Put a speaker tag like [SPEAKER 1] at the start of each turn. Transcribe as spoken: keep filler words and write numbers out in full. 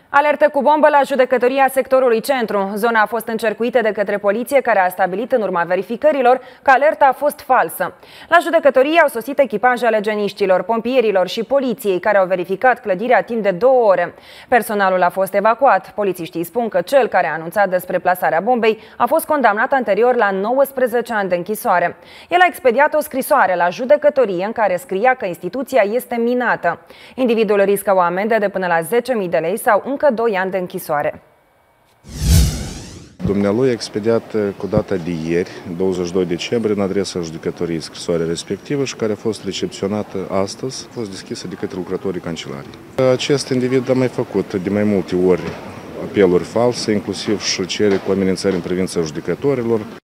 [SPEAKER 1] Alertă cu bombă la judecătoria sectorului Centru. Zona a fost încercuită de către poliție, care a stabilit în urma verificărilor că alerta a fost falsă. La judecătorie au sosit echipaje ale geniștilor, pompierilor și poliției, care au verificat clădirea timp de două ore. Personalul a fost evacuat. Polițiștii spun că cel care a anunțat despre plasarea bombei a fost condamnat anterior la nouăsprezece ani de închisoare. El a expediat o scrisoare la judecătorie în care scria că instituția este minată. Individul riscă o amendă de până la zece mii de lei sau încă doi ani de închisoare.
[SPEAKER 2] Dumnealui a expediat cu data de ieri, douăzeci și doi decembrie, în adresa judecătoriei scrisoarea respectivă și care a fost recepționată astăzi, a fost deschisă de către lucrătorii cancelarii. Acest individ a mai făcut de mai multe ori apeluri false, inclusiv și cere cu amenințări în privința judecătorilor.